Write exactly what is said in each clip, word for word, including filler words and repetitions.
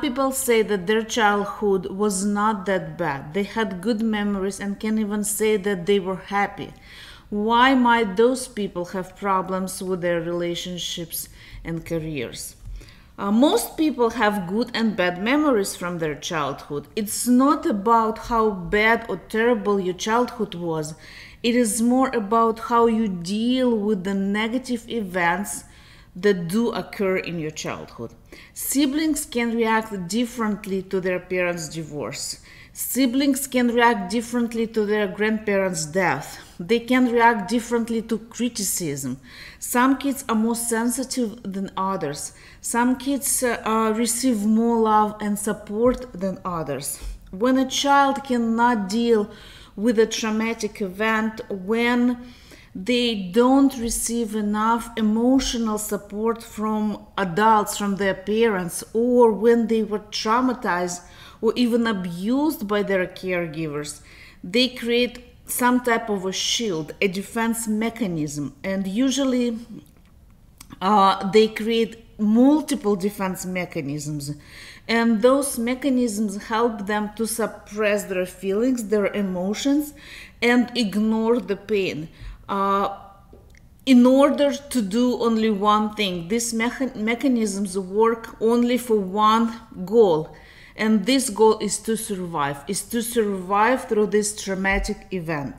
people say that their childhood was not that bad. They had good memories and can even say that they were happy. Why might those people have problems with their relationships and careers? Uh, most people have good and bad memories from their childhood. It's not about how bad or terrible your childhood was. It is more about how you deal with the negative events that do occur in your childhood. Siblings can react differently to their parents' divorce. Siblings can react differently to their grandparents' death. They can react differently to criticism. Some kids are more sensitive than others. Some kids uh, uh, receive more love and support than others. When a child cannot deal with a traumatic event, when they don't receive enough emotional support from adults, from their parents, or when they were traumatized or even abused by their caregivers, they create some type of a shield, a defense mechanism, and usually uh, they create multiple defense mechanisms, and those mechanisms help them to suppress their feelings, their emotions, and ignore the pain uh, in order to do only one thing. These mecha mechanisms work only for one goal, and this goal is to survive, is to survive through this traumatic event.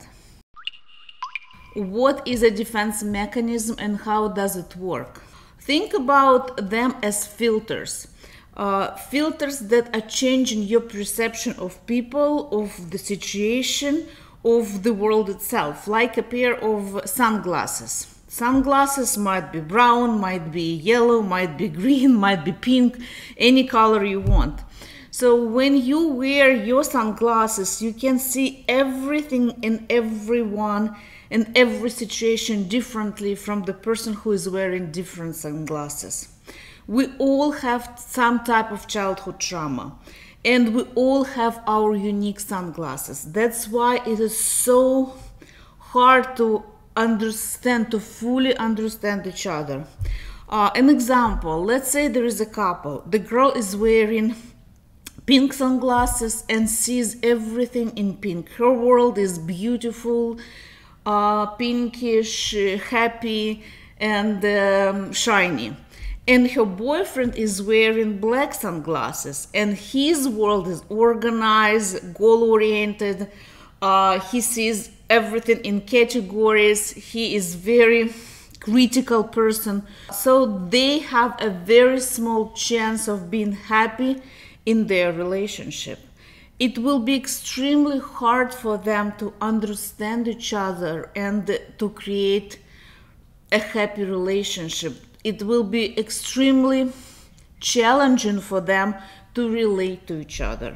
What is a defense mechanism and how does it work? Think about them as filters. Uh, filters that are changing your perception of people, of the situation, of the world itself, like a pair of sunglasses. Sunglasses might be brown, might be yellow, might be green, might be pink, any color you want. So when you wear your sunglasses, you can see everything and everyone in every situation differently from the person who is wearing different sunglasses. We all have some type of childhood trauma, and we all have our unique sunglasses. That's why it is so hard to understand, to fully understand each other. Uh, an example, let's say there is a couple. The girl is wearing pink sunglasses and sees everything in pink. Her world is beautiful, uh, pinkish, happy, and um, shiny. And her boyfriend is wearing black sunglasses, and his world is organized, goal-oriented. Uh, he sees everything in categories. He is very critical person. So they have a very small chance of being happy in their relationship. It will be extremely hard for them to understand each other and to create a happy relationship. It will be extremely challenging for them to relate to each other.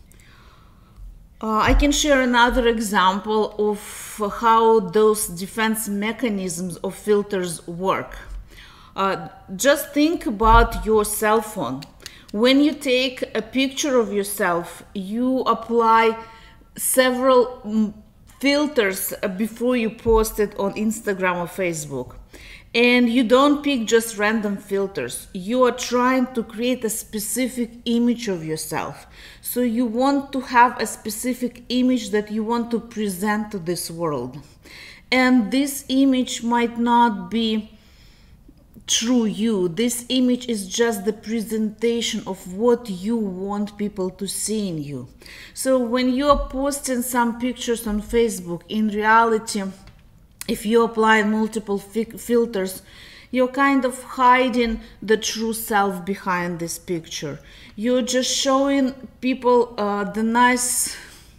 Uh, I can share another example of how those defense mechanisms of filters work. Uh, just think about your cell phone. When you take a picture of yourself, you apply several filters before you post it on Instagram or Facebook. And you don't pick just random filters. You are trying to create a specific image of yourself. So you want to have a specific image that you want to present to this world. And this image might not be true you. This image is just the presentation of what you want people to see in you. So when you are posting some pictures on Facebook, in reality, if you apply multiple filters, you're kind of hiding the true self behind this picture. You're just showing people uh, the nice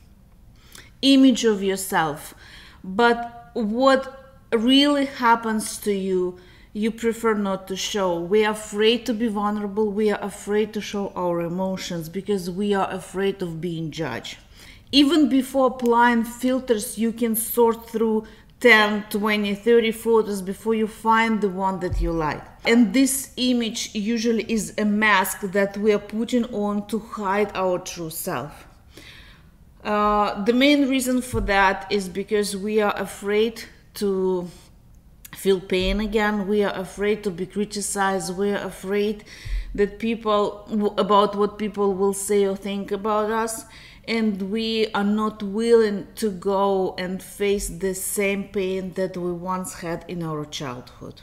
image of yourself. But what really happens to you, you prefer not to show. We are afraid to be vulnerable. We are afraid to show our emotions because we are afraid of being judged. Even before applying filters, you can sort through ten, twenty, thirty photos before you find the one that you like. And this image usually is a mask that we are putting on to hide our true self. Uh, the main reason for that is because we are afraid to feel pain again. We are afraid to be criticized. We are afraid that people about what people will say or think about us, and we are not willing to go and face the same pain that we once had in our childhood.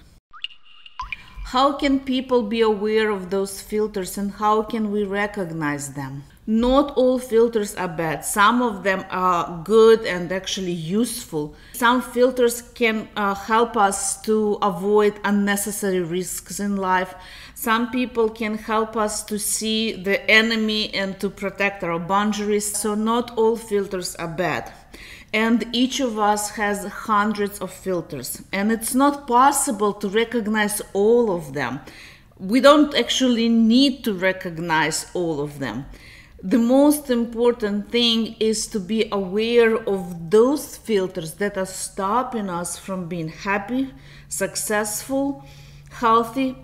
How can people be aware of those filters, and how can we recognize them? Not all filters are bad. Some of them are good and actually useful. Some filters can uh, help us to avoid unnecessary risks in life. Some people can help us to see the enemy and to protect our boundaries. So not all filters are bad. And each of us has hundreds of filters. And it's not possible to recognize all of them. We don't actually need to recognize all of them. The most important thing is to be aware of those filters that are stopping us from being happy, successful, healthy,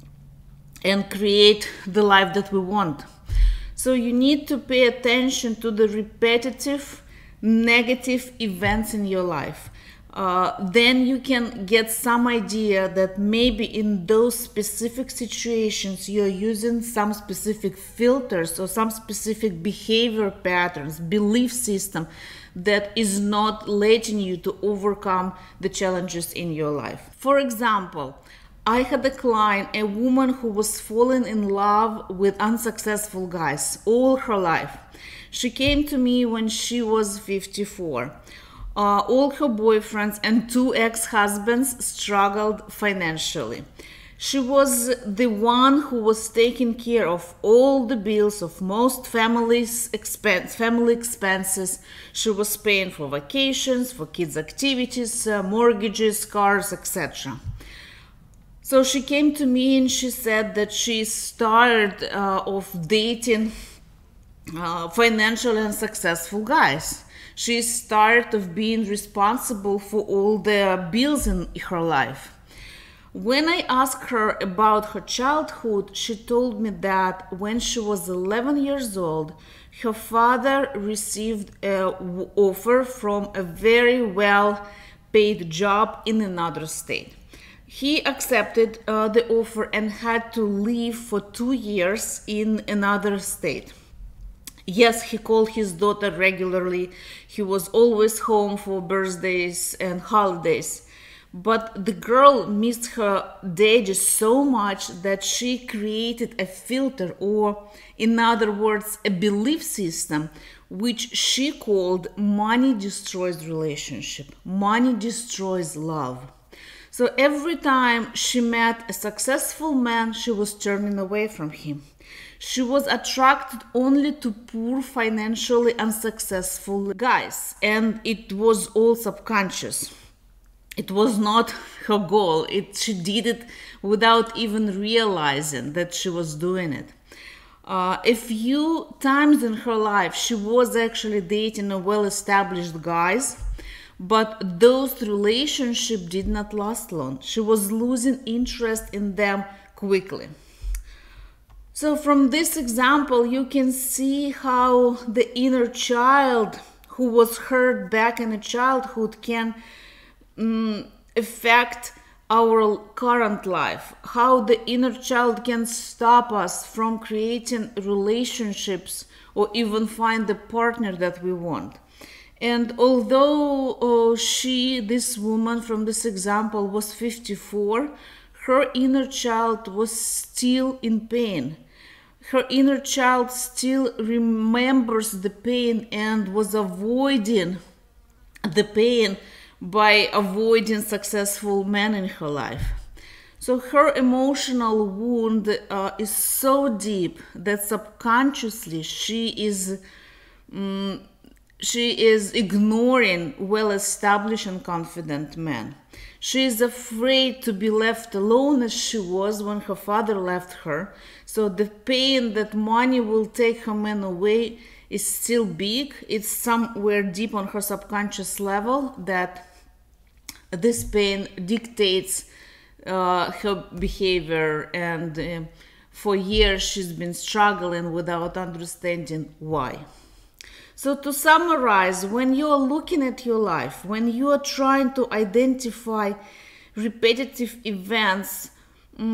and create the life that we want. So you need to pay attention to the repetitive negative events in your life. Uh, then you can get some idea that maybe in those specific situations you're using some specific filters or some specific behavior patterns, belief system that is not letting you to overcome the challenges in your life. For example, I had a client, a woman who was falling in love with unsuccessful guys all her life. She came to me when she was fifty-four. Uh, all her boyfriends and two ex-husbands struggled financially. She was the one who was taking care of all the bills of most families' expense, family expenses. She was paying for vacations, for kids' activities, uh, mortgages, cars, et cetera. So she came to me and she said that she's tired uh, of dating uh, financial and successful guys. She's tired of being responsible for all the bills in her life. When I asked her about her childhood, she told me that when she was eleven years old, her father received an offer from a very well-paid job in another state. He accepted uh, the offer and had to live for two years in another state. Yes, he called his daughter regularly. He was always home for birthdays and holidays. But the girl missed her daddy so much that she created a filter, or in other words, a belief system, which she called money destroys relationship. Money destroys love. So every time she met a successful man, she was turning away from him. She was attracted only to poor, financially unsuccessful guys, and it was all subconscious. It was not her goal. It, she did it without even realizing that she was doing it. Uh, a few times in her life, she was actually dating a well-established guys, but those relationships did not last long. She was losing interest in them quickly. So from this example, you can see how the inner child who was hurt back in a childhood can um, affect our current life, how the inner child can stop us from creating relationships or even find the partner that we want. And although uh, she, this woman from this example, was fifty-four, her inner child was still in pain. Her inner child still remembers the pain and was avoiding the pain by avoiding successful men in her life. So her emotional wound uh, is so deep that subconsciously she is um, she is ignoring well-established and confident men. She is afraid to be left alone as she was when her father left her. So the pain that money will take her man away is still big. It's somewhere deep on her subconscious level that this pain dictates uh, her behavior, and uh, for years she's been struggling without understanding why. So to summarize, when you are looking at your life, when you are trying to identify repetitive events, um,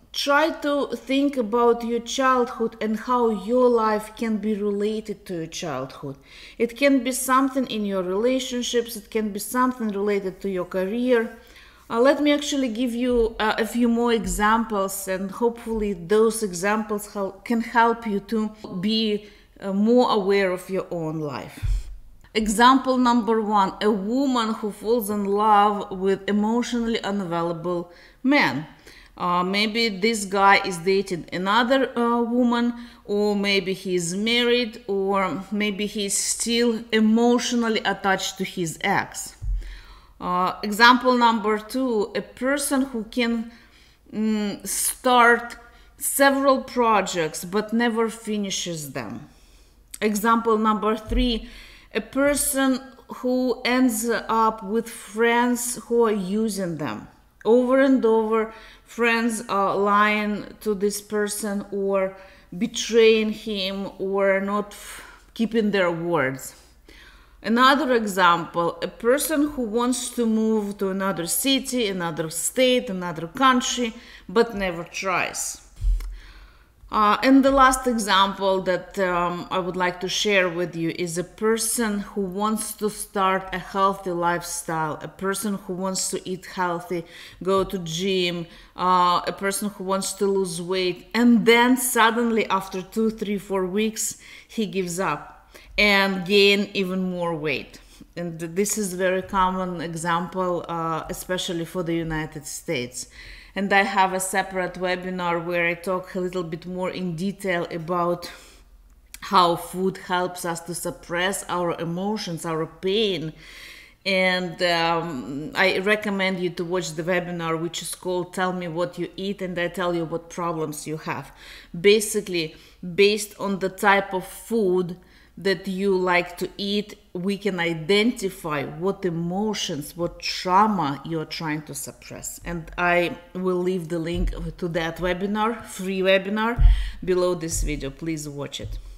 try to think about your childhood and how your life can be related to your childhood. It can be something in your relationships, it can be something related to your career. Uh, let me actually give you uh, a few more examples, and hopefully those examples help, can help you to be uh, more aware of your own life. Example number one, a woman who falls in love with emotionally unavailable man. Uh, maybe this guy is dating another uh, woman, or maybe he's married, or maybe he's still emotionally attached to his ex. Uh, example number two, a person who can mm, start several projects but never finishes them. Example number three, a person who ends up with friends who are using them. Over and over, friends are lying to this person or betraying him or not keeping their words. Another example, a person who wants to move to another city, another state, another country, but never tries. Uh, and the last example that um, I would like to share with you is a person who wants to start a healthy lifestyle, a person who wants to eat healthy, go to gym, uh, a person who wants to lose weight, and then suddenly after two, three, four weeks, he gives up and gain even more weight. And this is a very common example, uh, especially for the United States. And I have a separate webinar where I talk a little bit more in detail about how food helps us to suppress our emotions, our pain. And um, I recommend you to watch the webinar, which is called Tell Me What You Eat, and I tell you what problems you have. Basically, based on the type of food that you like to eat, we can identify what emotions, what trauma you're trying to suppress. And I will leave the link to that webinar, free webinar, below this video. Please watch it.